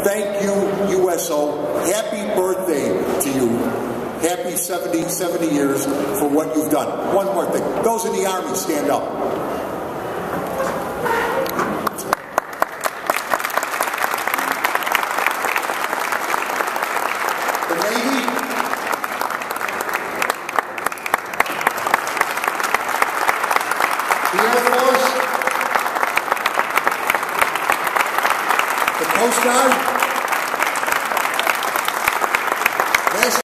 thank you, USO. Happy birthday to you. Happy 70 years for what you've done. One more thing. Those in the Army, stand up. The Navy. The Air Force. The Coast Guard.